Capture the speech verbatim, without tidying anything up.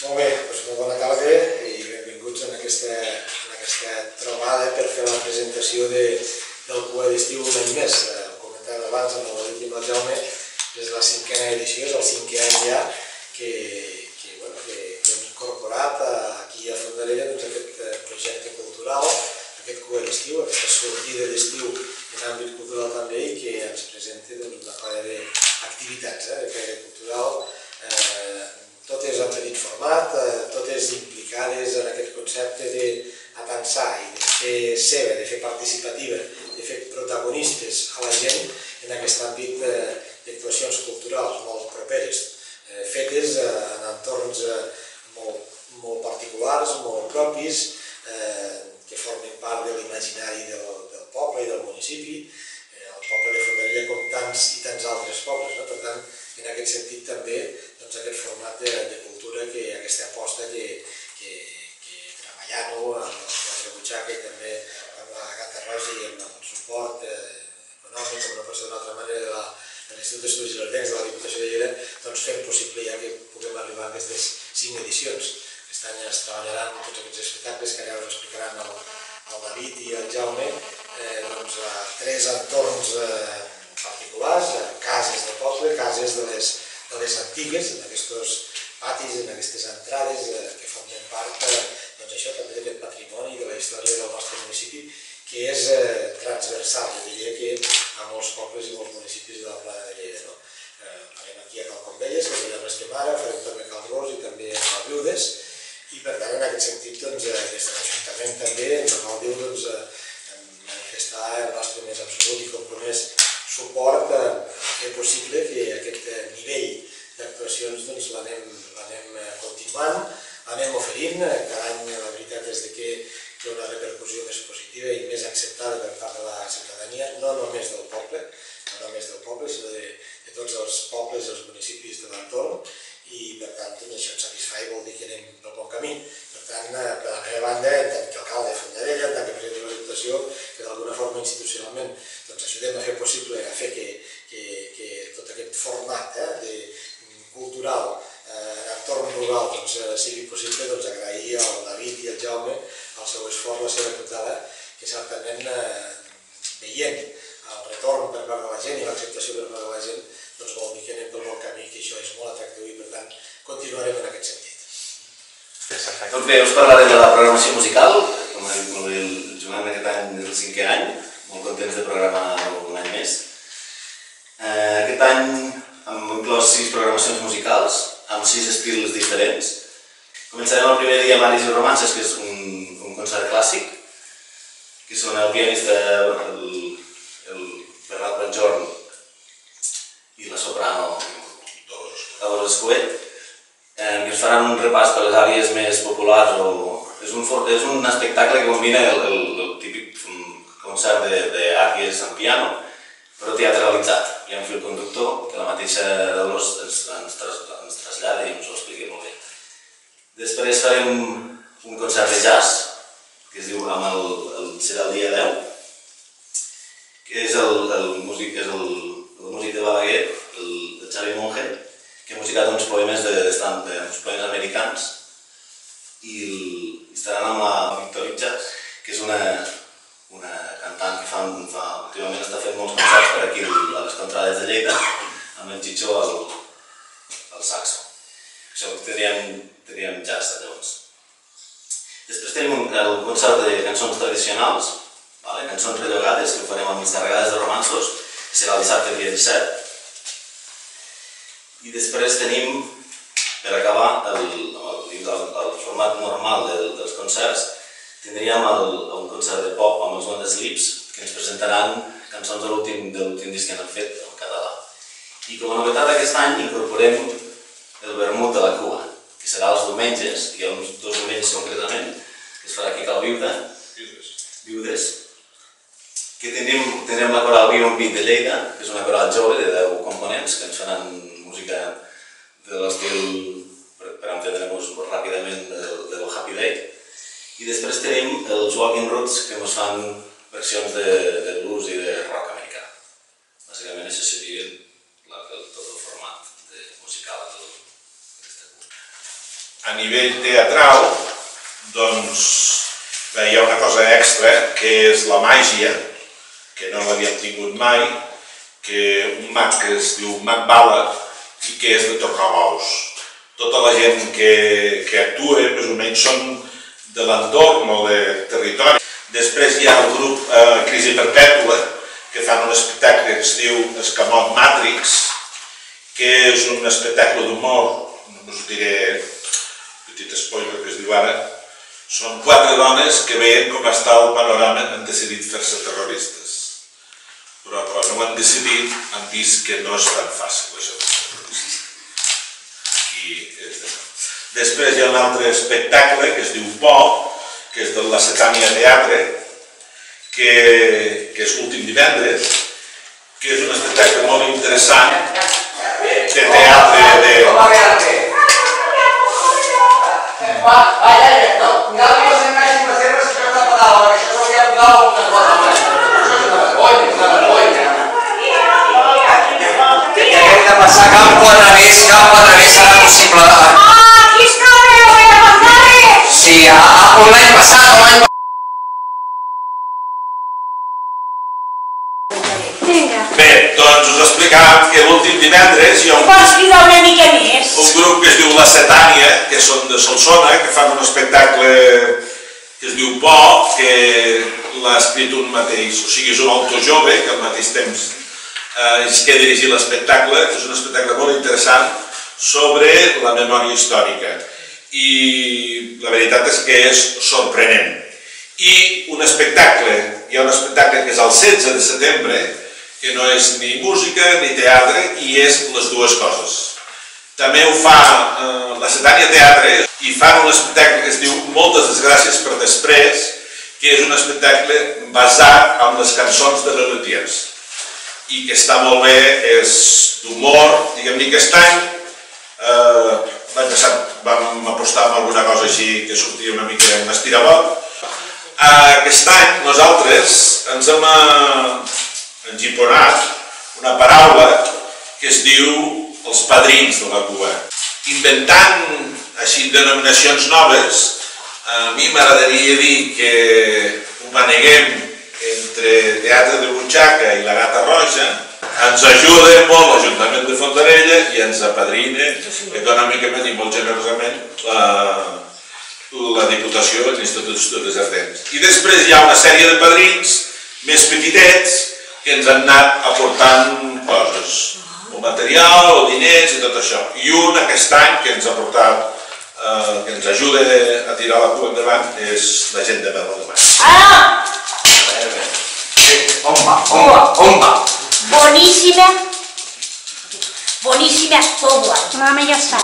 Molt bé, doncs molt bona tarda i benvinguts en aquesta, en aquesta trobada per fer la presentació de, del cua d'estiu un any més. Ho comentàvem abans amb el David i amb el Jaume, és la cinquena edició, és el cinquè any ja que, que, bueno, que, que hem incorporat aquí a Fondarella doncs, aquest projecte cultural, aquest cua d'estiu, aquesta sortida d'estiu en àmbit cultural també i que ens presenta doncs, una colla d'activitats eh, de caire cultural, eh, totes en petit format, eh, totes implicades en aquest concepte d'avançar i de fer seva, de fer participativa, de fer protagonistes a la gent en aquest àmbit eh, d'actuacions culturals molt properes, eh, fetes eh, en entorns eh, molt, molt particulars, molt propis, eh, que formen part de l'imaginari del, del poble i del municipi, eh, el poble de Fondarella com tants i tants altres pobles, no? Per tant, en aquest sentit també doncs, aquest format de, de cultura, que aquesta aposta que, que, que treballant-ho amb la butxaca i també amb la Gata Rosa i amb el suport eh, econòmic, com no pot ser d'una altra manera, de la de l'Institut d'Estudis Illencs, de la Diputació de Lleida, doncs fem possible ja que puguem arribar a aquestes cinc edicions. Aquest any es treballaran tots aquests espectacles que ara us explicaran el, el David i el Jaume, eh, doncs, a tres entorns eh, particulars, cases del poble, cases de les, de les antigues, en aquests patis, en aquestes entrades eh, que formen part eh, doncs això, també d'aquest patrimoni de la història del nostre municipi, que és eh, transversal, jo diria que a molts pobles i molts municipis de la plana de Lleida. No? Eh, farem aquí a Calcombelles, que és allà on estem ara, farem també a Calrós i també a Calviudes, i per tant en aquest sentit doncs, eh, des de l'Ajuntament també ens cal doncs, eh, manifestar el nostre més absolut i compromès suport a fer possible que aquest eh, nivell d'actuacions doncs, l'anem eh, continuant, l'anem oferint. Cada any la veritat és que hi ha una repercussió més positiva i més acceptada per part de la ciutadania, no només del poble, no només del poble, sinó de, de tots els pobles i els municipis de l'entorn, i per tant doncs, això ens satisfà i vol dir que anem pel bon camí. Per tant, per la meva banda, en tant que alcalde de Fondarella, en tant que president de la Diputació, que d'alguna forma institucionalment doncs, ajudem a fer possible a fer que, que, que tot aquest format eh, de, cultural en entorn rural doncs, sigui possible, doncs, agrair al David i al Jaume el seu esforç, la seva dotada, que certament eh, veient el retorn per part de la gent i l'acceptació per part de la gent, doncs vol dir que anem pel bon camí, que això és molt atractiu i per tant continuarem en aquest sentit. Doncs bé, us parlarem de la programació musical, com ha dit molt bé el Joan, aquest any és el cinquè any, molt contents de programar un any més. Aquest any hem inclòs sis programacions musicals, amb sis estils diferents. Començarem el primer dia amb Aris i Romances, que és un, un concert clàssic, que són el pianista, el, el Bernat Benjorn i la soprano Dolors Escovet, eh, que ens faran un repàs per les àrees més populars. O, és, un, és un espectacle que combina el, el, el típic concert d'àries en piano, però teatralitzat. Hi ha un fil conductor que la mateixa Dolors ens, ens, ens trasllada i ens ho explica molt bé. Després farem un concert de jazz, que es diu amb el, el, serà el dia deu, que és el, el, músic, és el, el músic de Balaguer, el, el Xavi Monge, que ha musicat uns poemes, de, de, de, uns poemes americans, i, el, i estaran amb la Victoritza, que és una, una cantant que fa, fa, últimament està fent molts concerts per aquí a les contrades de Lleida, amb el Chicho al, al saxo. Això tindríem, tindríem jazz, llavors. Després tenim el concert de cançons tradicionals, vale? Cançons rellogades, que ho farem amb les carregades de romanços, que serà el dissabte el dia disset. I després tenim, per acabar, el, el, el, el format normal de, dels concerts, tindríem el, un concert de pop amb els Wonder Sleeps, que ens presentaran cançons de l'últim disc que han fet en català. I com a novetat aquest any incorporem el vermut de la cua, que serà els diumenges, hi ha uns dos diumenges concretament, que es farà aquí a Calviuda, Viudes, que tindrem, tindrem la coral Viu en Beat de Lleida, que és una coral jove de deu components, que ens faran música de l'estil, per, per entendre-nos ràpidament, del, del Happy Day. I després tenim els Walking Roots, que ens fan versions de, de blues i de rock americà. Bàsicament això seria la, el, tot el format de, musical d'aquesta cura. a nivell teatral, doncs, bé, hi ha una cosa extra, que és la màgia, que no l'havíem tingut mai, que un mag que es diu Mag Bala i que és de tocar bous. Tota la gent que, que actua, més o menys, són de l'entorn o de territori. Després hi ha el grup eh, Crisi Perpètua, que fan un espectacle que es diu Escamot Matrix, que és un espectacle d'humor, no us diré, petit spoiler que es diu ara, són quatre dones que veien com està el panorama, han decidit fer-se terroristes. Però quan no ho han decidit, han vist que no és tan fàcil, això de ser terroristes. I després hi ha un altre espectacle que es diu Por, que és de la Setània Teatre, que, que és l'últim divendres, que és un espectacle molt interessant de teatre de... Passar campo a través, campo a través serà possible. Ah, aquí està bé, ho he de passar. Sí, un l'any passat, un any... Bé, doncs us explicàvem que l'últim divendres hi ha un, Pots cridar una mica més? un grup que es diu La Setània, que són de Solsona, que fan un espectacle que es diu Por, que l'ha escrit un mateix, o sigui, és un autor jove que al mateix temps eh, és que dirigir l'espectacle, que és un espectacle molt interessant sobre la memòria històrica. I la veritat és que és sorprenent. I un espectacle, hi ha un espectacle que és el setze de setembre, que no és ni música ni teatre, i és les dues coses. També ho fa eh, la Setània Teatre, i fan un espectacle que es diu Moltes desgràcies per després, que és un espectacle basat en les cançons de Lelutiers, i que està molt bé, és d'humor, diguem-ne que aquest any, eh, l'any passat vam apostar en alguna cosa així que sortia una mica en estirabot. Aquest any nosaltres ens hem engiponat una paraula que es diu els padrins de la Cuba. Inventant així denominacions noves, a mi m'agradaria dir que ho maneguem entre Teatre de Butxaca i la Gata Roja, ens ajuda molt l'Ajuntament de Fondarella i ens apadrina econòmicament i molt generosament la, la Diputació i l'Institut d'Estudis Ardents. I després hi ha una sèrie de padrins més petitets que ens han anat aportant coses, o material, o diners i tot això. I un aquest any que ens ha portat, eh, que ens ajuda a tirar la cua endavant, és la gent de Mel de Mar. Ah! On va? On va? On va? Boníssima. Boníssima és tot. Mama, ja està.